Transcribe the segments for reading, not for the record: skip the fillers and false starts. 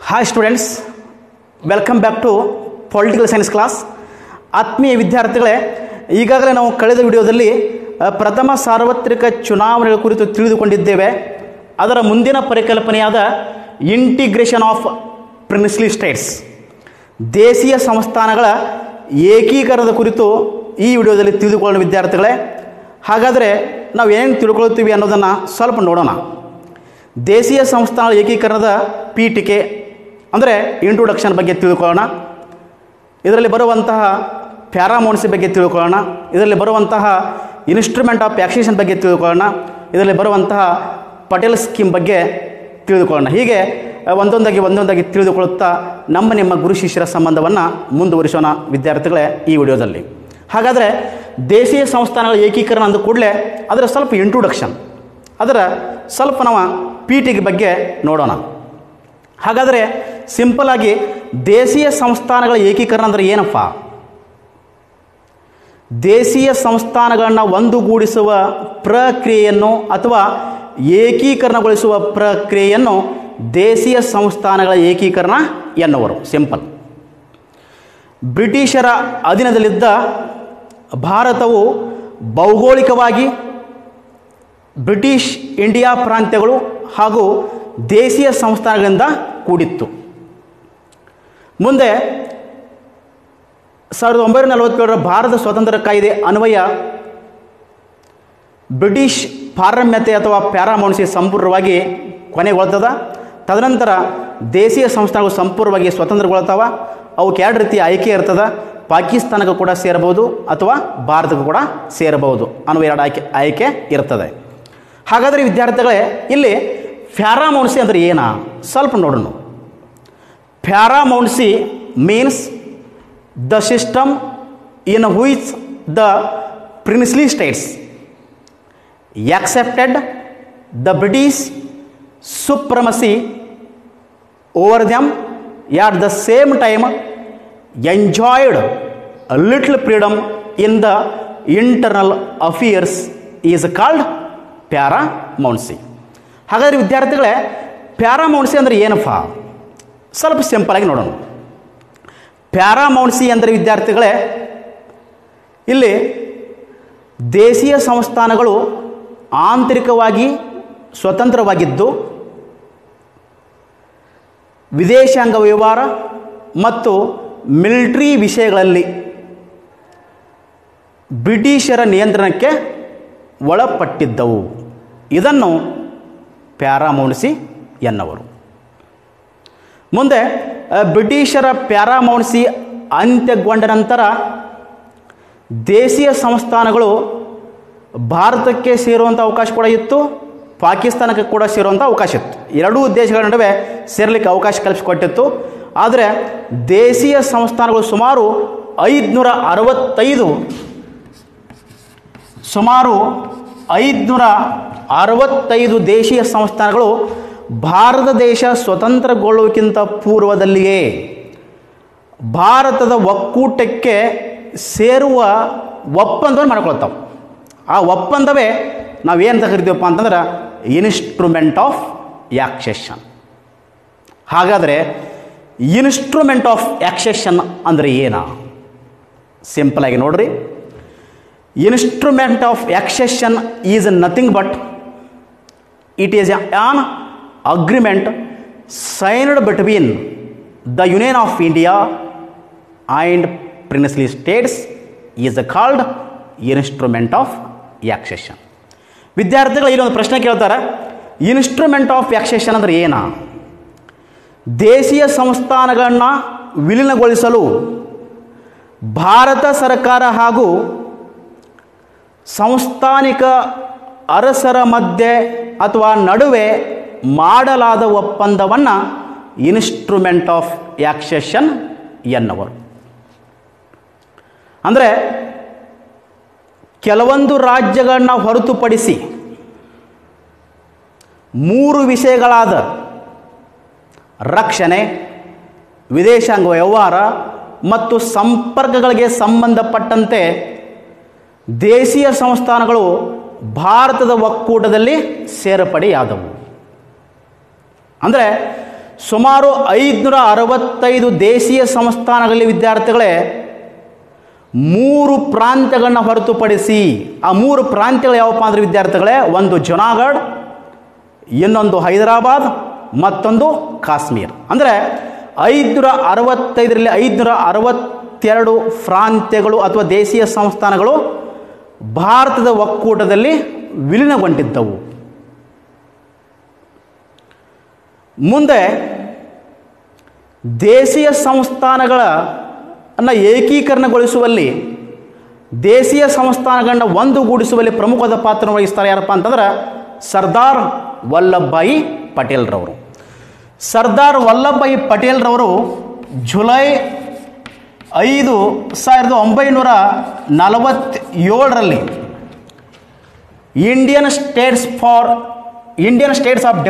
Hi students, welcome back to political science class. ಆತ್ಮೀಯ ವಿದ್ಯಾರ್ಥಿಗಳೇ, ಈಗಾಗಲೇ ನಾವು ಕಳೆದ ವಿಡಿಯೋದಲ್ಲಿ ಪ್ರಥಮ ಸಾರ್ವತ್ರಿಕ ಚುನಾವಣೆಗಳ ಕುರಿತು ತಿಳಿದುಕೊಂಡಿದ್ದೇವೆ. ಅದರ ಮುಂದಿನ ಪರಿಕಲ್ಪನೆಯಾದ ಇಂಟಿಗ್ರೇಷನ್ ಆಫ್ ಪ್ರಿನ್ಸ್ಲಿ ಸ್ಟೇಟ್ಸ್, ದೇಶೀಯ ಸಂಸ್ಥಾನಗಳ ಏಕೀಕರಣದ ಕುರಿತು ಈ ವಿಡಿಯೋದಲ್ಲಿ ತಿಳಿದುಕೊಳ್ಳೋಣ ವಿದ್ಯಾರ್ಥಿಗಳೇ. ಹಾಗಾದರೆ ನಾವು ಏನೇನು ತಿಳ್ಕೊಳ್ತೀವಿ ಅನ್ನೋದನ್ನು ಸ್ವಲ್ಪ ನೋಡೋಣ. ದೇಶೀಯ ಸಂಸ್ಥಾನಗಳ ಏಕೀಕರಣದ ಪೀಠಿಕೆ ಅಂದರೆ ಇಂಟ್ರೊಡಕ್ಷನ್ ಬಗ್ಗೆ ತಿಳ್ಕೊಳ್ಳೋಣ. ಇದರಲ್ಲಿ ಬರುವಂತಹ ಪ್ಯಾರಾಮೌನ್ಸಿ ಬಗ್ಗೆ ತಿಳ್ಕೊಳ್ಳೋಣ. ಇದರಲ್ಲಿ ಬರುವಂತಹ ಇನ್ಸ್ಟ್ರೂಮೆಂಟ್ ಆಫ್ ಟ್ಯಾಕ್ಸೇಷನ್ ಬಗ್ಗೆ ತಿಳ್ಕೊಳ್ಳೋಣ. ಇದರಲ್ಲಿ ಬರುವಂತಹ ಪಟೇಲ್ ಸ್ಕೀಮ್ ಬಗ್ಗೆ ತಿಳಿದುಕೊಳ್ಳೋಣ. ಹೀಗೆ ಒಂದೊಂದಾಗಿ ತಿಳಿದುಕೊಳ್ಳುತ್ತಾ ನಿಮ್ಮ ಗುರು ಶಿಷ್ಯರ ಸಂಬಂಧವನ್ನು ಮುಂದುವರಿಸೋಣ ವಿದ್ಯಾರ್ಥಿಗಳೇ ಈ ವಿಡಿಯೋದಲ್ಲಿ. ಹಾಗಾದರೆ ದೇಶೀಯ ಸಂಸ್ಥಾನಗಳ ಏಕೀಕರಣ ಅಂದ ಕೂಡಲೇ ಅದರ ಸ್ವಲ್ಪ ಇಂಟ್ರೊಡಕ್ಷನ್, ಅದರ ಸ್ವಲ್ಪ ನಾವು ಪೀಠಿಕೆ ಬಗ್ಗೆ ನೋಡೋಣ. ಹಾಗಾದರೆ ಸಿಂಪಲ್ ಆಗಿ ದೇಶೀಯ ಸಂಸ್ಥಾನಗಳ ಏಕೀಕರಣ ಅಂದರೆ ಏನಪ್ಪ? ದೇಶೀಯ ಸಂಸ್ಥಾನಗಳನ್ನು ಒಂದುಗೂಡಿಸುವ ಪ್ರಕ್ರಿಯೆಯನ್ನು ಅಥವಾ ಏಕೀಕರಣಗೊಳಿಸುವ ಪ್ರಕ್ರಿಯೆಯನ್ನು ದೇಶೀಯ ಸಂಸ್ಥಾನಗಳ ಏಕೀಕರಣ ಎನ್ನುವರು. ಸಿಂಪಲ್. ಬ್ರಿಟಿಷರ ಅಧೀನದಲ್ಲಿದ್ದ ಭಾರತವು ಭೌಗೋಳಿಕವಾಗಿ ಬ್ರಿಟಿಷ್ ಇಂಡಿಯಾ ಪ್ರಾಂತ್ಯಗಳು ಹಾಗೂ ದೇಶೀಯ ಸಂಸ್ಥಾನಗಳಿಂದ ಕೂಡಿತ್ತು. ಮುಂದೆ 1947ರ ಭಾರತ ಸ್ವಾತಂತ್ರ್ಯ ಕಾಯ್ದೆ ಅನ್ವಯ ಬ್ರಿಟಿಷ್ ಪಾರಮ್ಯತೆ ಅಥವಾ ಪ್ಯಾರಾಮೌನ್ಸಿ ಸಂಪೂರ್ಣವಾಗಿ ಕೊನೆಗೊಳ್ತದ. ತದನಂತರ ದೇಶೀಯ ಸಂಸ್ಥಾನಗಳು ಸಂಪೂರ್ಣವಾಗಿ ಸ್ವತಂತ್ರಗೊಳ್ತಾವ. ಅವಕ್ಕೆ ಎರಡು ರೀತಿಯ ಆಯ್ಕೆ ಇರ್ತದೆ. ಪಾಕಿಸ್ತಾನಕ್ಕೂ ಕೂಡ ಸೇರಬಹುದು ಅಥವಾ ಭಾರತಕ್ಕೂ ಕೂಡ ಸೇರಬಹುದು ಅನ್ನುವ ಎರಡು ಆಯ್ಕೆ ಇರ್ತದೆ. ಹಾಗಾದರೆ ವಿದ್ಯಾರ್ಥಿಗಳೇ, ಇಲ್ಲಿ ಪ್ಯಾರಾಮೌನ್ಸಿ ಅಂದರೆ ಏನ ಸ್ವಲ್ಪ ನೋಡೋಣ. Paramountcy means the system in which the princely states accepted the British supremacy over them, at the same time enjoyed a little freedom in the internal affairs is called paramountcy. ಹಾಗಾದರೆ ವಿದ್ಯಾರ್ಥಿಗಳೇ, ಪ್ಯಾರಾಮೌನ್ಸಿ ಅಂದರೆ ಏನಪ್ಪ? ಸ್ವಲ್ಪ ಸಿಂಪಲಾಗಿ ನೋಡೋಣ. ಪ್ಯಾರಾಮೌನ್ಸಿ ಅಂದರೆ ವಿದ್ಯಾರ್ಥಿಗಳೇ, ಇಲ್ಲಿ ದೇಶೀಯ ಸಂಸ್ಥಾನಗಳು ಆಂತರಿಕವಾಗಿ ಸ್ವತಂತ್ರವಾಗಿದ್ದು ವಿದೇಶಾಂಗ ವ್ಯವಹಾರ ಮತ್ತು ಮಿಲಿಟರಿ ವಿಷಯಗಳಲ್ಲಿ ಬ್ರಿಟಿಷರ ನಿಯಂತ್ರಣಕ್ಕೆ ಒಳಪಟ್ಟಿದ್ದವು. ಇದನ್ನು ಪ್ಯಾರಾಮೌನ್ಸಿ ಎನ್ನುವರು. ಮುಂದೆ ಬ್ರಿಟಿಷರ ಪ್ಯಾರಾಮೌನ್ಸಿ ಅಂತ್ಯಗೊಂಡ ನಂತರ ದೇಶೀಯ ಸಂಸ್ಥಾನಗಳು ಭಾರತಕ್ಕೆ ಸೇರುವಂಥ ಅವಕಾಶ ಕೂಡ ಇತ್ತು, ಪಾಕಿಸ್ತಾನಕ್ಕೆ ಕೂಡ ಸೇರುವಂಥ ಅವಕಾಶ ಇತ್ತು. ಎರಡೂ ದೇಶಗಳ ನಡುವೆ ಸೇರಲಿಕ್ಕೆ ಅವಕಾಶ ಕಲ್ಪಿಸಿಕೊಟ್ಟಿತ್ತು. ಆದರೆ ದೇಶೀಯ ಸಂಸ್ಥಾನಗಳು ಸುಮಾರು 565 ದೇಶೀಯ ಸಂಸ್ಥಾನಗಳು ಭಾರತ ದೇಶ ಸ್ವತಂತ್ರಗೊಳ್ಳುವುದಕ್ಕಿಂತ ಪೂರ್ವದಲ್ಲಿಯೇ ಭಾರತದ ಒಕ್ಕೂಟಕ್ಕೆ ಸೇರುವ ಒಪ್ಪಂದವನ್ನು ಮಾಡ್ಕೊಳ್ತಾವೆ. ಆ ಒಪ್ಪಂದವೇ ನಾವೇನು ಕರಿತೀವಪ್ಪ ಅಂತಂದ್ರೆ ಇನ್ಸ್ಟ್ರೂಮೆಂಟ್ ಆಫ್ ಆಕ್ಸೆಷನ್. ಹಾಗಾದರೆ ಇನ್ಸ್ಟ್ರೂಮೆಂಟ್ ಆಫ್ ಆಕ್ಸೆಷನ್ ಅಂದರೆ ಏನು? ಸಿಂಪಲಾಗಿ ನೋಡ್ರಿ. Instrument of accession is nothing but it is an agreement signed between the union of India and princely states is called instrument of accession. ವಿದ್ಯಾರ್ಥಿಗಳು ಇಲ್ಲೊಂದು ಪ್ರಶ್ನೆ ಕೇಳ್ತಾರೆ, ಇನ್ಸ್ಟ್ರೂಮೆಂಟ್ ಆಫ್ ಆಕ್ಸೆಷನ್ ಅಂದರೆ ಏನ? ದೇಶೀಯ ಸಂಸ್ಥಾನಗಳನ್ನು ವಿಲೀನಗೊಳಿಸಲು ಭಾರತ ಸರ್ಕಾರ ಹಾಗೂ ಸಂಸ್ಥಾನಿಕ ಅರಸರ ಮಧ್ಯೆ ಅಥವಾ ನಡುವೆ ಮಾಡಲಾದ ಒಪ್ಪಂದವನ್ನು ಇನ್ಸ್ಟ್ರೂಮೆಂಟ್ ಆಫ್ ಆಕ್ಸೆಷನ್ ಎನ್ನುವರು. ಅಂದರೆ ಕೆಲವೊಂದು ರಾಜ್ಯಗಳನ್ನ ಹೊರತುಪಡಿಸಿ 3 ವಿಷಯಗಳಾದ ರಕ್ಷಣೆ, ವಿದೇಶಾಂಗ ವ್ಯವಹಾರ ಮತ್ತು ಸಂಪರ್ಕಗಳಿಗೆ ಸಂಬಂಧಪಟ್ಟಂತೆ ದೇಶೀಯ ಸಂಸ್ಥಾನಗಳು ಭಾರತದ ಒಕ್ಕೂಟದಲ್ಲಿ ಸೇರ್ಪಡೆಯಾದವು. ಅಂದರೆ ಸುಮಾರು 565 ದೇಶೀಯ ಸಂಸ್ಥಾನಗಳಲ್ಲಿ ವಿದ್ಯಾರ್ಥಿಗಳೇ 3 ಪ್ರಾಂತ್ಯಗಳನ್ನ ಹೊರತುಪಡಿಸಿ, ಆ 3 ಪ್ರಾಂತ್ಯಗಳು ಯಾವಪ್ಪ ಅಂದರೆ ವಿದ್ಯಾರ್ಥಿಗಳೇ, ಒಂದು ಜುನಾಗಢ್, ಇನ್ನೊಂದು ಹೈದರಾಬಾದ್, ಮತ್ತೊಂದು ಕಾಶ್ಮೀರ್. ಅಂದರೆ 565ರಲ್ಲಿ 562 ಪ್ರಾಂತ್ಯಗಳು ಅಥವಾ ದೇಶೀಯ ಸಂಸ್ಥಾನಗಳು ಭಾರತದ ಒಕ್ಕೂಟದಲ್ಲಿ ವಿಲೀನಗೊಂಡಿದ್ದವು. ಮುಂದೆ ದೇಶೀಯ ಸಂಸ್ಥಾನಗಳನ್ನು ಏಕೀಕರಣಗೊಳಿಸುವಲ್ಲಿ, ದೇಶೀಯ ಸಂಸ್ಥಾನಗಳನ್ನ ಒಂದುಗೂಡಿಸುವಲ್ಲಿ ಪ್ರಮುಖವಾದ ಪಾತ್ರ ವಹಿಸ್ತಾರೆ ಯಾರಪ್ಪ ಅಂತಂದ್ರೆ ಸರ್ದಾರ್ ವಲ್ಲಭಭಾಯಿ ಪಟೇಲ್ರವರು. ಸರ್ದಾರ್ ವಲ್ಲಭಭಾಯಿ ಪಟೇಲ್ರವರು ಜುಲೈ 5, 1947ರಲ್ಲಿ ಇಂಡಿಯನ್ ಸ್ಟೇಟ್ಸ್ ಆಫ್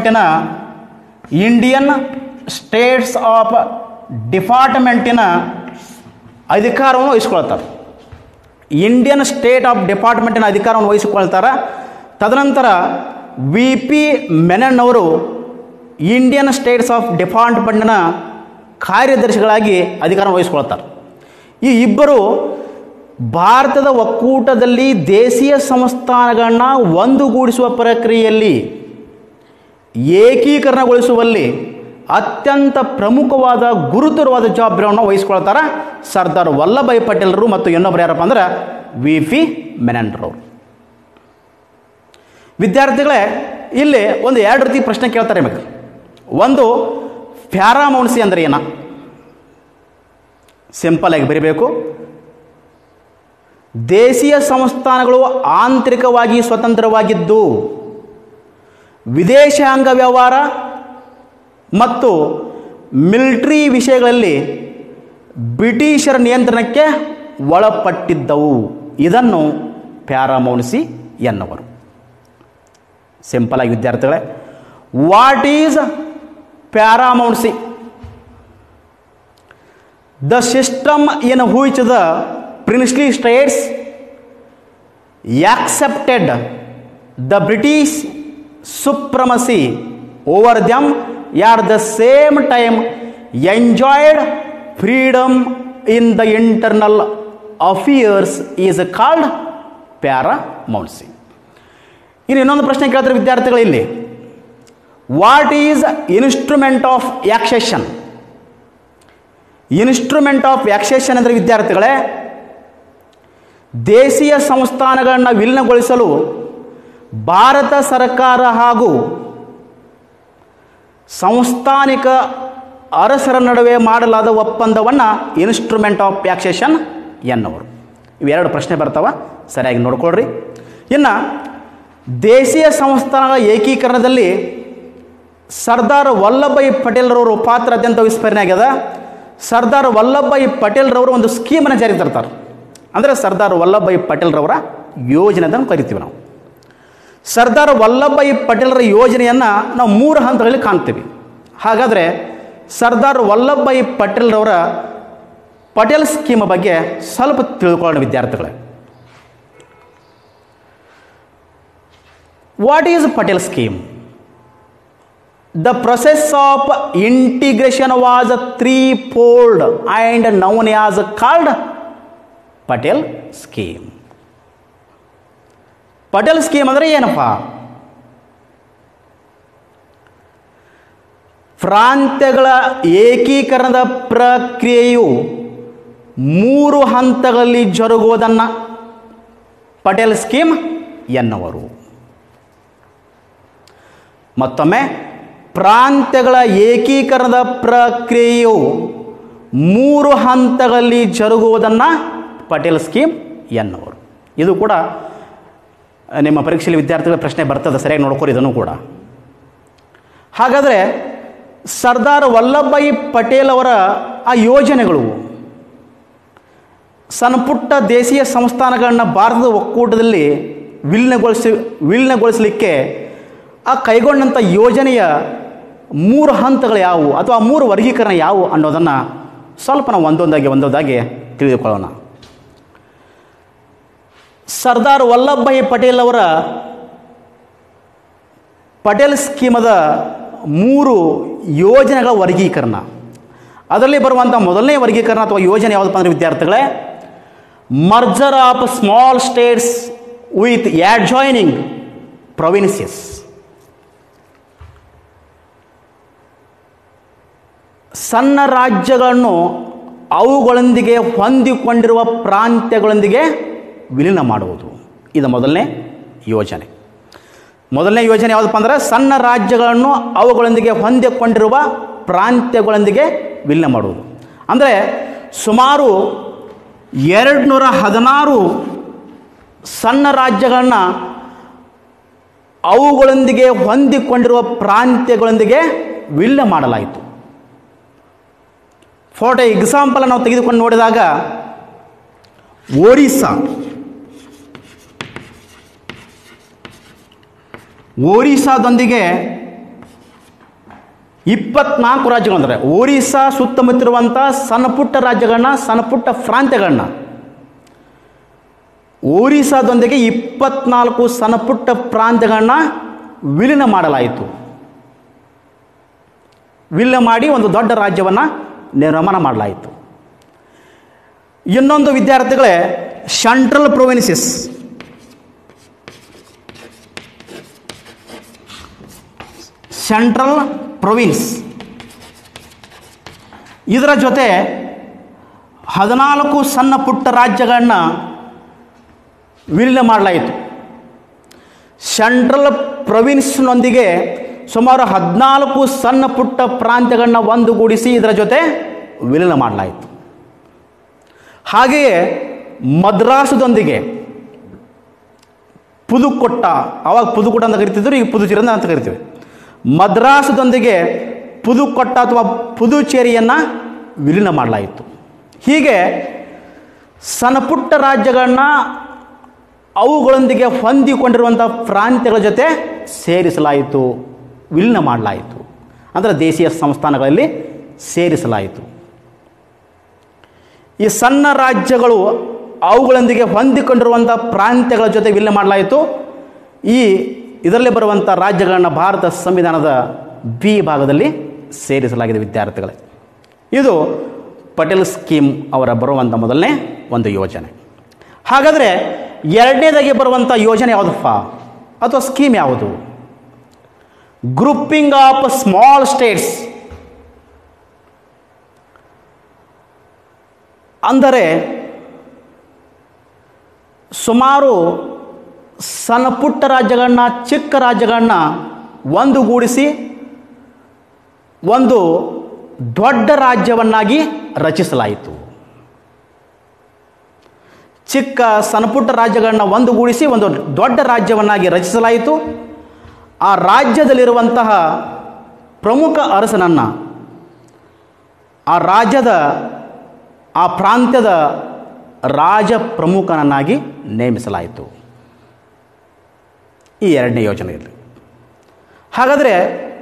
ಡಿಪಾರ್ಟ್ಮೆಂಟಿನ ಅಧಿಕಾರವನ್ನು ವಹಿಸಿಕೊಳ್ತಾರೆ. ಇಂಡಿಯನ್ ಸ್ಟೇಟ್ ಆಫ್ ಡಿಪಾರ್ಟ್ಮೆಂಟಿನ ಅಧಿಕಾರವನ್ನು ವಹಿಸಿಕೊಳ್ತಾರೆ. ತದನಂತರ VP ಮೆನನ್ ಅವರು ಇಂಡಿಯನ್ ಸ್ಟೇಟ್ಸ್ ಆಫ್ ಡಿಪಾರ್ಟ್ಮೆಂಟ್ನ ಕಾರ್ಯದರ್ಶಿಗಳಾಗಿ ಅಧಿಕಾರ ವಹಿಸಿಕೊಳ್ತಾರೆ. ಈ ಇಬ್ಬರು ಭಾರತದ ಒಕ್ಕೂಟದಲ್ಲಿ ದೇಶೀಯ ಸಂಸ್ಥಾನಗಳನ್ನ ಒಂದುಗೂಡಿಸುವ ಪ್ರಕ್ರಿಯೆಯಲ್ಲಿ, ಏಕೀಕರಣಗೊಳಿಸುವಲ್ಲಿ ಅತ್ಯಂತ ಪ್ರಮುಖವಾದ ಗುರುತರವಾದ ಜವಾಬ್ದಾರಿಯನ್ನು ವಹಿಸಿಕೊಳ್ತಾರೆ ಸರ್ದಾರ್ ವಲ್ಲಭಭಾಯಿ ಪಟೇಲರು ಮತ್ತು ಇನ್ನೊಬ್ಬರು ಯಾರಪ್ಪ ಅಂದ್ರೆ VP ಮೆನನ್ರವರು. ವಿದ್ಯಾರ್ಥಿಗಳೇ, ಇಲ್ಲಿ ಒಂದು 2 ರೀತಿ ಪ್ರಶ್ನೆ ಕೇಳ್ತಾರೆ ನಿಮಗೆ. ಒಂದು, ಪ್ಯಾರಾಮೌನ್ಸಿ ಅಂದರೆ ಏನ? ಸಿಂಪಲ್ ಆಗಿ ಬರೀಬೇಕು. ದೇಶೀಯ ಸಂಸ್ಥಾನಗಳು ಆಂತರಿಕವಾಗಿ ಸ್ವತಂತ್ರವಾಗಿದ್ದು ವಿದೇಶಾಂಗ ವ್ಯವಹಾರ ಮತ್ತು ಮಿಲಿಟರಿ ವಿಷಯಗಳಲ್ಲಿ ಬ್ರಿಟಿಷರ ನಿಯಂತ್ರಣಕ್ಕೆ ಒಳಪಟ್ಟಿದ್ದವು. ಇದನ್ನು ಪ್ಯಾರಾಮೌನ್ಸಿ ಎನ್ನುವರು. ಸಿಂಪಲ್ ಆಗಿ ವಿದ್ಯಾರ್ಥಿಗಳೇ, what is paramountcy? The system in which the princely states accepted the British supremacy over them at the same time enjoyed freedom in the internal affairs is called paramountcy. ಇನ್ನೊಂದು ಪ್ರಶ್ನೆ ಕೇಳ್ತಾರೆ ವಿದ್ಯಾರ್ಥಿಗಳು ಇಲ್ಲಿ, what is instrument of accession? Instrument of accession ಅಂದರೆ ವಿದ್ಯಾರ್ಥಿಗಳೇ, ದೇಶೀಯ ಸಂಸ್ಥಾನಗಳನ್ನು ವಿಲೀನಗೊಳಿಸಲು ಭಾರತ ಸರ್ಕಾರ ಹಾಗೂ ಸಂಸ್ಥಾನಿಕ ಅರಸರ ನಡುವೆ ಮಾಡಲಾದ ಒಪ್ಪಂದವನ್ನು ಇನ್ಸ್ಟ್ರೂಮೆಂಟ್ ಆಫ್ ಆಕ್ಸೆಷನ್ ಎನ್ನುವರು. ಇವೆರಡು ಪ್ರಶ್ನೆ ಬರ್ತಾವ, ಸರಿಯಾಗಿ ನೋಡ್ಕೊಳ್ರಿ. ಇನ್ನು ದೇಶೀಯ ಸಂಸ್ಥಾನಗಳ ಏಕೀಕರಣದಲ್ಲಿ ಸರ್ದಾರ್ ವಲ್ಲಭಭಾಯಿ ಪಟೇಲ್ರವರು ಪಾತ್ರ ಅತ್ಯಂತ ವಿಸ್ಮರಣೆ ಆಗ್ಯದ. ಸರ್ದಾರ್ ವಲ್ಲಭಭಾಯಿ ಪಟೇಲ್ರವರು ಒಂದು ಸ್ಕೀಮನ್ನು ಜಾರಿಗೆ ತರ್ತಾರೆ. ಅಂದರೆ ಸರ್ದಾರ್ ವಲ್ಲಭಭಾಯಿ ಪಟೇಲ್ರವರ ಯೋಜನೆ ಅಂತ ಕರಿತೀವಿ ನಾವು. ಸರ್ದಾರ್ ವಲ್ಲಭಭಾಯಿ ಪಟೇಲರ ಯೋಜನೆಯನ್ನು ನಾವು 3 ಹಂತಗಳಲ್ಲಿ ಕಾಣ್ತೀವಿ. ಹಾಗಾದರೆ ಸರ್ದಾರ್ ವಲ್ಲಭಭಾಯಿ ಪಟೇಲ್ರವರ ಪಟೇಲ್ ಸ್ಕೀಮ್ ಬಗ್ಗೆ ಸ್ವಲ್ಪ ತಿಳ್ಕೊಳ್ಳೋಣ ವಿದ್ಯಾರ್ಥಿಗಳೇ. What is Patel scheme? The process of integration was threefold and known as called Patel scheme. Patel scheme ಅಂದರೆ ಏನಪ್ಪ? ಪ್ರಾಂತ್ಯಗಳ ಏಕೀಕರಣದ ಪ್ರಕ್ರಿಯೆಯು 3 ಹಂತಗಳಲ್ಲಿ ಜರುಗುವುದನ್ನು ಪಟೇಲ್ ಸ್ಕೀಮ್ ಎನ್ನುವರು. ಮತ್ತೊಮ್ಮೆ, ಪ್ರಾಂತ್ಯಗಳ ಏಕೀಕರಣದ ಪ್ರಕ್ರಿಯೆಯು 3 ಹಂತಗಳಲ್ಲಿ ಜರುಗುವುದನ್ನು ಪಟೇಲ್ ಸ್ಕೀಮ್ ಎನ್ನುವರು. ಇದು ಕೂಡ ನಿಮ್ಮ ಪರೀಕ್ಷೆಯಲ್ಲಿ ವಿದ್ಯಾರ್ಥಿಗಳ ಪ್ರಶ್ನೆ ಬರ್ತದೆ, ಸರಿಯಾಗಿ ನೋಡ್ಕೊರಿ ಇದನ್ನು ಕೂಡ. ಹಾಗಾದರೆ ಸರ್ದಾರ್ ವಲ್ಲಭಭಾಯಿ ಪಟೇಲ್ ಅವರ ಆ ಯೋಜನೆಗಳು ಸಣ್ಣ ಪುಟ್ಟ ದೇಶೀಯ ಸಂಸ್ಥಾನಗಳನ್ನು ಭಾರತದ ಒಕ್ಕೂಟದಲ್ಲಿ ವಿಲೀನಗೊಳಿಸಲಿಕ್ಕೆ ಆ ಕೈಗೊಂಡಂಥ ಯೋಜನೆಯ 3 ಹಂತಗಳು ಯಾವುವು ಅಥವಾ 3 ವರ್ಗೀಕರಣ ಯಾವುವು ಅನ್ನೋದನ್ನು ಸ್ವಲ್ಪ ನಾವು ಒಂದೊಂದಾಗಿ ತಿಳಿದುಕೊಳ್ಳೋಣ. ಸರ್ದಾರ್ ವಲ್ಲಭಭಾಯಿ ಪಟೇಲ್ ಅವರ ಪಟೇಲ್ ಸ್ಕೀಮದ 3 ಯೋಜನೆಗಳ ವರ್ಗೀಕರಣ. ಅದರಲ್ಲಿ ಬರುವಂಥ ಮೊದಲನೇ ವರ್ಗೀಕರಣ ಅಥವಾ ಯೋಜನೆ ಯಾವುದಪ್ಪ ಅಂದರೆ ವಿದ್ಯಾರ್ಥಿಗಳೇ, merger of small states with adjoining provinces. ಸಣ್ಣ ರಾಜ್ಯಗಳನ್ನು ಅವುಗಳೊಂದಿಗೆ ಹೊಂದಿಕೊಂಡಿರುವ ಪ್ರಾಂತ್ಯಗಳೊಂದಿಗೆ ವಿಲೀನ ಮಾಡುವುದು, ಇದು ಮೊದಲನೇ ಯೋಜನೆ. ಮೊದಲನೇ ಯೋಜನೆ ಯಾವುದಪ್ಪ ಅಂದರೆ ಸಣ್ಣ ರಾಜ್ಯಗಳನ್ನು ಅವುಗಳೊಂದಿಗೆ ಹೊಂದಿಕೊಂಡಿರುವ ಪ್ರಾಂತ್ಯಗಳೊಂದಿಗೆ ವಿಲೀನ ಮಾಡುವುದು. ಅಂದರೆ ಸುಮಾರು 216 ಸಣ್ಣ ರಾಜ್ಯಗಳನ್ನು ಅವುಗಳೊಂದಿಗೆ ಹೊಂದಿಕೊಂಡಿರುವ ಪ್ರಾಂತ್ಯಗಳೊಂದಿಗೆ ವಿಲೀನ ಮಾಡಲಾಯಿತು. ಫಾರ್ ಎಕ್ಸಾಂಪಲ್ ನಾವು ತೆಗೆದುಕೊಂಡು ನೋಡಿದಾಗ ಒರಿಸ್ಸಾದೊಂದಿಗೆ 24 ರಾಜ್ಯಗಳು, ಅಂದರೆ ಒರಿಸ್ಸಾ ಸುತ್ತಮುತ್ತಿರುವಂಥ ಸಣ್ಣ ಪುಟ್ಟ ರಾಜ್ಯಗಳನ್ನ, ಸಣ್ಣ ಪುಟ್ಟ ಪ್ರಾಂತ್ಯಗಳನ್ನ ಒರಿಸ್ಸಾದೊಂದಿಗೆ 24 ಸಣ್ಣ ಪುಟ್ಟ ಪ್ರಾಂತ್ಯಗಳನ್ನ ವಿಲೀನ ಮಾಡಲಾಯಿತು. ವಿಲೀನ ಮಾಡಿ ಒಂದು ದೊಡ್ಡ ರಾಜ್ಯವನ್ನು ನಿರ್ಮಾಣ ಮಾಡಲಾಯಿತು. ಇನ್ನೊಂದು ವಿದ್ಯಾರ್ಥಿಗಳೇ ಸೆಂಟ್ರಲ್ ಪ್ರೊವಿನ್ಸಸ್. ಸೆಂಟ್ರಲ್ ಪ್ರೊವಿನ್ಸ್ ಇದರ ಜೊತೆ 14 ಸಣ್ಣ ಪುಟ್ಟ ರಾಜ್ಯಗಳನ್ನು ವಿಲೀನ ಮಾಡಲಾಯಿತು. ಸೆಂಟ್ರಲ್ ಪ್ರೊವಿನ್ಸ್ನೊಂದಿಗೆ ಸುಮಾರು 14 ಸಣ್ಣ ಪುಟ್ಟ ಪ್ರಾಂತ್ಯಗಳನ್ನ ಒಂದುಗೂಡಿಸಿ ಇದರ ಜೊತೆ ವಿಲೀನ ಮಾಡಲಾಯಿತು. ಹಾಗೆಯೇ ಮದ್ರಾಸದೊಂದಿಗೆ ಪುದುಕೊಟ್ಟ, ಆವಾಗ ಪುದುಕೊಟ್ಟ ಅಂತ ಕರಿತಿದ್ರು, ಈಗ ಪುದುಚೇರಿ ಅಂತ ಕರಿತೀವಿ. ಮದ್ರಾಸದೊಂದಿಗೆ ಪುದುಕೊಟ್ಟ ಅಥವಾ ಪುದುಚೇರಿಯನ್ನು ವಿಲೀನ ಮಾಡಲಾಯಿತು. ಹೀಗೆ ಸಣ್ಣ ಪುಟ್ಟ ರಾಜ್ಯಗಳನ್ನ ಅವುಗಳೊಂದಿಗೆ ಹೊಂದಿಕೊಂಡಿರುವಂಥ ಪ್ರಾಂತ್ಯಗಳ ಜೊತೆ ಸೇರಿಸಲಾಯಿತು, ವಿಲೀನ ಮಾಡಲಾಯಿತು. ಅಂದರೆ ದೇಶೀಯ ಸಂಸ್ಥಾನಗಳಲ್ಲಿ ಸೇರಿಸಲಾಯಿತು. ಈ ಸಣ್ಣ ರಾಜ್ಯಗಳು ಅವುಗಳೊಂದಿಗೆ ಹೊಂದಿಕೊಂಡಿರುವಂಥ ಪ್ರಾಂತ್ಯಗಳ ಜೊತೆ ವಿಲೀನ ಮಾಡಲಾಯಿತು. ಇದರಲ್ಲಿ ಬರುವಂಥ ರಾಜ್ಯಗಳನ್ನು ಭಾರತ ಸಂವಿಧಾನದ ಬಿ ಭಾಗದಲ್ಲಿ ಸೇರಿಸಲಾಗಿದೆ ವಿದ್ಯಾರ್ಥಿಗಳೇ. ಇದು ಪಟೇಲ್ ಸ್ಕೀಮ್ ಅವರ ಬರುವಂಥ ಮೊದಲನೇ ಒಂದು ಯೋಜನೆ. ಹಾಗಾದರೆ ಎರಡನೇದಾಗಿ ಬರುವಂಥ ಯೋಜನೆ ಯಾವುದಪ್ಪ ಅಥವಾ ಸ್ಕೀಮ್ ಯಾವುದು? Grouping of small states. ಅಂದರೆ ಸುಮಾರು ಸಣ್ಣ ಪುಟ್ಟ ರಾಜ್ಯಗಳನ್ನ, ಚಿಕ್ಕ ರಾಜ್ಯಗಳನ್ನ ಒಂದುಗೂಡಿಸಿ ಒಂದು ದೊಡ್ಡ ರಾಜ್ಯವನ್ನಾಗಿ ರಚಿಸಲಾಯಿತು. ಚಿಕ್ಕ ಸಣ್ಣ ಪುಟ್ಟ ರಾಜ್ಯಗಳನ್ನ ಒಂದುಗೂಡಿಸಿ ಒಂದು ದೊಡ್ಡ ರಾಜ್ಯವನ್ನಾಗಿ ರಚಿಸಲಾಯಿತು. ಆ ರಾಜ್ಯದಲ್ಲಿರುವಂತಹ ಪ್ರಮುಖ ಅರಸನನ್ನು ಆ ರಾಜ್ಯದ, ಆ ಪ್ರಾಂತ್ಯದ ರಾಜ ಪ್ರಮುಖನನ್ನಾಗಿ ನೇಮಿಸಲಾಯಿತು. ಈ ಎರಡನೇ ಯೋಜನೆಯಲ್ಲಿ. ಹಾಗಾದರೆ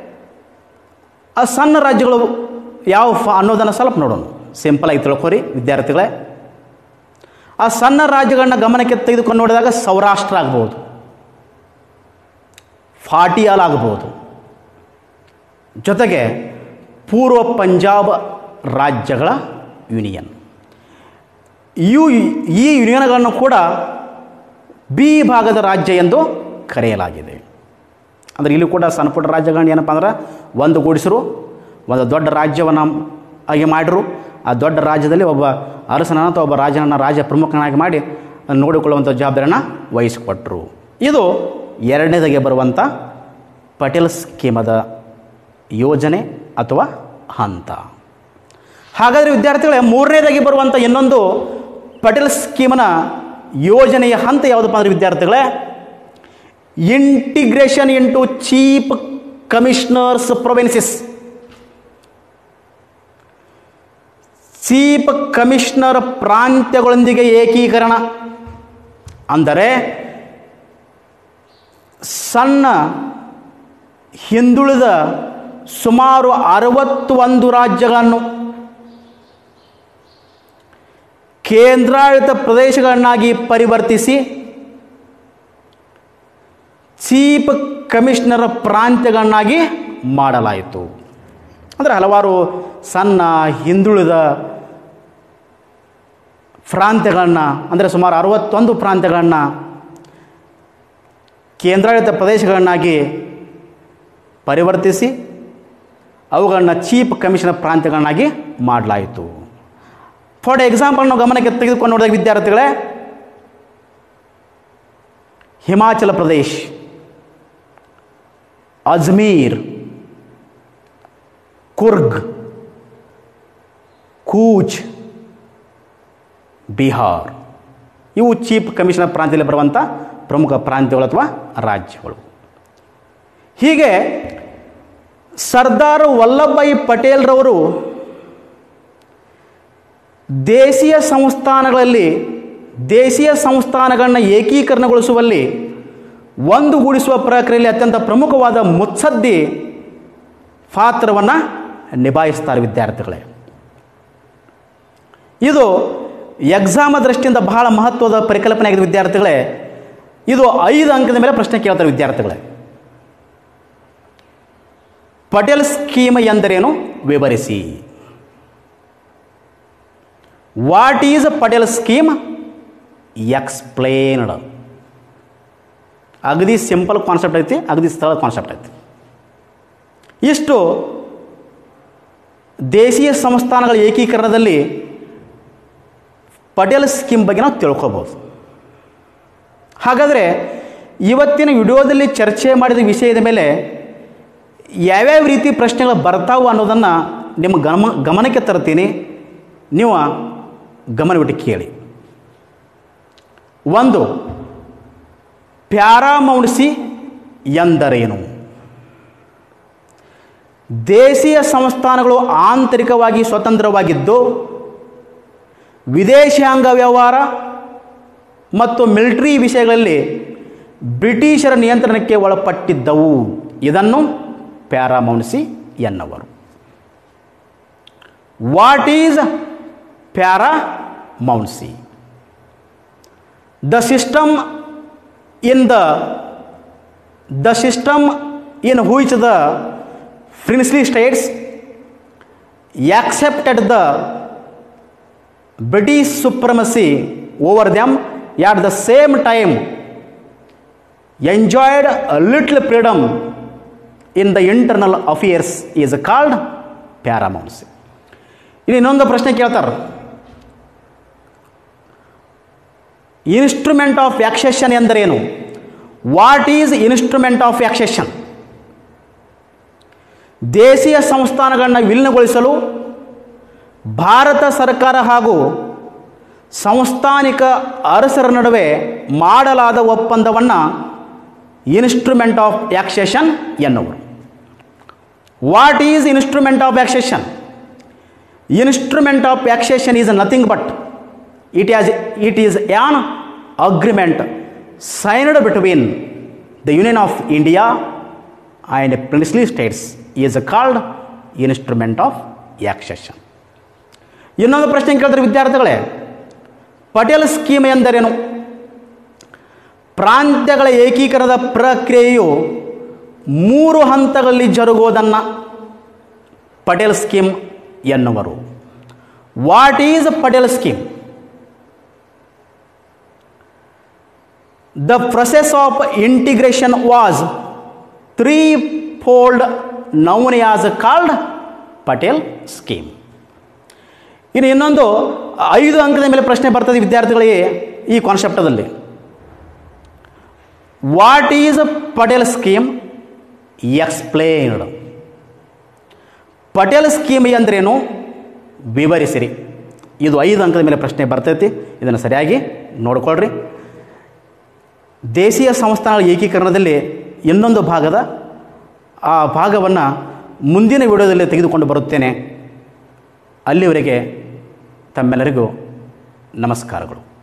ಆ ಸಣ್ಣ ರಾಜ್ಯಗಳು ಯಾವ ಅನ್ನೋದನ್ನು ಸ್ವಲ್ಪ ನೋಡೋಣ. ಸಿಂಪಲಾಗಿ ತಿಳ್ಕೊರಿ ವಿದ್ಯಾರ್ಥಿಗಳೇ. ಆ ಸಣ್ಣ ರಾಜ್ಯಗಳನ್ನ ಗಮನಕ್ಕೆ ತೆಗೆದುಕೊಂಡು ನೋಡಿದಾಗ ಸೌರಾಷ್ಟ್ರ ಆಗ್ಬೋದು, ಫಾಟಿಯಾಲ್ ಆಗ್ಬೋದು, ಜೊತೆಗೆ ಪೂರ್ವ ಪಂಜಾಬ್ ರಾಜ್ಯಗಳ ಯೂನಿಯನ್. ಈ ಯೂನಿಯನ್ಗಳನ್ನು ಕೂಡ ಬಿ ಭಾಗದ ರಾಜ್ಯ ಎಂದು ಕರೆಯಲಾಗಿದೆ. ಅಂದರೆ ಇಲ್ಲಿ ಕೂಡ ಸಣ್ಣ ಪುಟ್ಟ ರಾಜ್ಯಗಳನ್ನ ಏನಪ್ಪ ಅಂದ್ರೆ ಒಂದುಗೂಡಿಸರು, ಒಂದು ದೊಡ್ಡ ರಾಜ್ಯವನ್ನು ಹಾಗೆ ಮಾಡಿರು. ಆ ದೊಡ್ಡ ರಾಜ್ಯದಲ್ಲಿ ಒಬ್ಬ ಅರಸನನ್ನು ಅಥವಾ ಒಬ್ಬ ರಾಜನನ್ನು ರಾಜ ಪ್ರಮುಖನಾಗಿ ಮಾಡಿ ನೋಡಿಕೊಳ್ಳುವಂಥ ಜವಾಬ್ದಾರಿಯನ್ನು ವಹಿಸಿಕೊಟ್ರು. ಇದು ಎರಡನೇದಾಗಿ ಬರುವಂಥ ಪಟೇಲ್ ಸ್ಕೀಮದ ಯೋಜನೆ ಅಥವಾ ಹಂತ. ಹಾಗಾದರೆ ವಿದ್ಯಾರ್ಥಿಗಳೇ, ಮೂರನೇದಾಗಿ ಬರುವಂಥ ಇನ್ನೊಂದು ಪಟೇಲ್ ಸ್ಕೀಮನ ಯೋಜನೆಯ ಹಂತ ಯಾವುದಪ್ಪ ಅಂದರೆ ವಿದ್ಯಾರ್ಥಿಗಳೇ, integration into chief commissioners provinces. Chief commissioner ಪ್ರಾಂತ್ಯಗಳೊಂದಿಗೆ ಏಕೀಕರಣ. ಅಂದರೆ ಸಣ್ಣ ಹಿಂದುಳಿದ ಸುಮಾರು 61 ರಾಜ್ಯಗಳನ್ನು ಕೇಂದ್ರಾಡಳಿತ ಪ್ರದೇಶಗಳನ್ನಾಗಿ ಪರಿವರ್ತಿಸಿ ಚೀಫ್ ಕಮಿಷನರ್ ಪ್ರಾಂತ್ಯಗಳನ್ನಾಗಿ ಮಾಡಲಾಯಿತು. ಅಂದರೆ ಹಲವಾರು ಸಣ್ಣ ಹಿಂದುಳಿದ ಪ್ರಾಂತ್ಯಗಳನ್ನು, ಅಂದರೆ ಸುಮಾರು 61 ಪ್ರಾಂತ್ಯಗಳನ್ನು ಕೇಂದ್ರಾಡಳಿತ ಪ್ರದೇಶಗಳನ್ನಾಗಿ ಪರಿವರ್ತಿಸಿ ಅವುಗಳನ್ನು ಚೀಫ್ ಕಮಿಷನರ್ ಪ್ರಾಂತ್ಯಗಳನ್ನಾಗಿ ಮಾಡಲಾಯಿತು. ಫಾರ್ ಎಕ್ಸಾಂಪಲ್ ನಾವು ಗಮನಕ್ಕೆ ತೆಗೆದುಕೊಂಡು ನೋಡಿದ ವಿದ್ಯಾರ್ಥಿಗಳೇ, ಹಿಮಾಚಲ ಪ್ರದೇಶ್, ಅಜ್ಮೀರ್, ಕುರ್ಗ್, ಕೂಚ್, ಬಿಹಾರ್, ಇವು ಚೀಫ್ ಕಮಿಷನರ್ ಪ್ರಾಂತ್ಯದಲ್ಲಿ ಬರುವಂಥ ಪ್ರಮುಖ ಪ್ರಾಂತ್ಯಗಳು ಅಥವಾ ರಾಜ್ಯಗಳು. ಹೀಗೆ ಸರ್ದಾರ್ ವಲ್ಲಭಭಾಯಿ ಪಟೇಲ್ರವರು ದೇಶೀಯ ಸಂಸ್ಥಾನಗಳನ್ನು ಏಕೀಕರಣಗೊಳಿಸುವಲ್ಲಿ ಒಂದುಗೂಡಿಸುವ ಪ್ರಕ್ರಿಯೆಯಲ್ಲಿ ಅತ್ಯಂತ ಪ್ರಮುಖವಾದ ಮುತ್ಸದ್ದಿ ಪಾತ್ರವನ್ನು ನಿಭಾಯಿಸ್ತಾರೆ ವಿದ್ಯಾರ್ಥಿಗಳೇ. ಇದು ಎಕ್ಸಾಮ ದೃಷ್ಟಿಯಿಂದ ಬಹಳ ಮಹತ್ವದ ಪರಿಕಲ್ಪನೆ ಆಗಿದೆ ವಿದ್ಯಾರ್ಥಿಗಳೇ. ಇದು 5 ಅಂಕದ ಮೇಲೆ ಪ್ರಶ್ನೆ ಕೇಳ್ತಾರೆ ವಿದ್ಯಾರ್ಥಿಗಳೇ. ಪಟೇಲ್ ಸ್ಕೀಮ್ ಎಂದರೇನು ವಿವರಿಸಿ. What is Patel scheme explained. ಅಗದಿ ಸಿಂಪಲ್ ಕಾನ್ಸೆಪ್ಟ್ ಐತಿ, ಅಗದಿ ಸರಳ ಕಾನ್ಸೆಪ್ಟ್ ಐತಿ. ಇಷ್ಟು ದೇಶೀಯ ಸಂಸ್ಥಾನಗಳ ಏಕೀಕರಣದಲ್ಲಿ ಪಟೇಲ್ ಸ್ಕೀಮ್ ಬಗ್ಗೆ ನಾವು ತಿಳ್ಕೊಬೋದು. ಹಾಗಾದರೆ ಇವತ್ತಿನ ವಿಡಿಯೋದಲ್ಲಿ ಚರ್ಚೆ ಮಾಡಿದ ವಿಷಯದ ಮೇಲೆ ಯಾವ್ಯಾವ ರೀತಿ ಪ್ರಶ್ನೆಗಳು ಬರ್ತಾವೆ ಅನ್ನೋದನ್ನು ನಿಮ್ಮ ಗಮನಕ್ಕೆ ತರ್ತೀನಿ. ನೀವು ಗಮನವಿಟ್ಟು ಕೇಳಿ. 1, ಪ್ಯಾರಾಮೌಂಟ್ಸಿ ಎಂದರೇನು? ದೇಶೀಯ ಸಂಸ್ಥಾನಗಳು ಆಂತರಿಕವಾಗಿ ಸ್ವತಂತ್ರವಾಗಿದ್ದು ವಿದೇಶಾಂಗ ವ್ಯವಹಾರ ಮತ್ತು ಮಿಲಿಟರಿ ವಿಷಯಗಳಲ್ಲಿ ಬ್ರಿಟಿಷರ ನಿಯಂತ್ರಣಕ್ಕೆ ಒಳಪಟ್ಟಿದ್ದವು. ಇದನ್ನು ಪ್ಯಾರಾಮೌಂಟ್ಸಿ ಎನ್ನುವರು. What is paramountcy? The system in which the princely states accepted the British supremacy over them, at the same time enjoyed a little freedom in the internal affairs, is called paramountcy. ಇನ್ನೊಂದು ಪ್ರಶ್ನೆ ಕೇಳ್ತಾರೆ, instrument of accession ಎಂದರೇನು? What is instrument of accession? ದೇಶೀಯ ಸಂಸ್ಥಾನಗಳನ್ನು ವಿಲೀನಗೊಳಿಸಲು ಭಾರತ ಸರ್ಕಾರ ಹಾಗೂ ಸಂಸ್ಥಾನಿಕ ಅರಸರ ನಡುವೆ ಮಾಡಲಾದ ಒಪ್ಪಂದವನ್ನು ಇನ್ಸ್ಟ್ರೂಮೆಂಟ್ ಆಫ್ ಆಕ್ಸೆಷನ್ ಎನ್ನುವರು. What is instrument of accession? Instrument of accession is nothing but it is an agreement signed between the Union of India and princely states, is called instrument of accession. ಇನ್ನೊಂದು ಪ್ರಶ್ನೆ ಕೇಳಿದ್ರೆ ವಿದ್ಯಾರ್ಥಿಗಳೇ, Patel scheme ಎಂದರೇನು? ಪ್ರಾಂತ್ಯಗಳ ಏಕೀಕರಣದ ಪ್ರಕ್ರಿಯೆಯು 3 ಹಂತಗಳಲ್ಲಿ ಜರುಗುವುದನ್ನು ಪಟೇಲ್ ಸ್ಕೀಮ್ ಎನ್ನುವರು. What is Patel scheme? The process of integration was threefold, known as called Patel scheme. ಇನ್ನೊಂದು 5 ಅಂಕದ ಮೇಲೆ ಪ್ರಶ್ನೆ ಬರ್ತದೆ ವಿದ್ಯಾರ್ಥಿಗಳಿಗೆ ಈ ಕಾನ್ಸೆಪ್ಟದಲ್ಲಿ. What is Patel scheme explained? Patel scheme ಎಂದ್ರೇನು ವಿವರಿಸಿರಿ. ಇದು 5 ಅಂಕದ ಮೇಲೆ ಪ್ರಶ್ನೆ ಬರ್ತೈತಿ. ಇದನ್ನು ಸರಿಯಾಗಿ ನೋಡಿಕೊಳ್ಳ್ರಿ. ದೇಶೀಯ ಸಂಸ್ಥಾನಗಳ ಏಕೀಕರಣದಲ್ಲಿ ಇನ್ನೊಂದು ಭಾಗದ ಆ ಭಾಗವನ್ನು ಮುಂದಿನ ವಿಡಿಯೋದಲ್ಲಿ ತೆಗೆದುಕೊಂಡು ಬರುತ್ತೇನೆ. ಅಲ್ಲಿವರೆಗೆ ತಮ್ಮೆಲ್ಲರಿಗೂ ನಮಸ್ಕಾರಗಳು.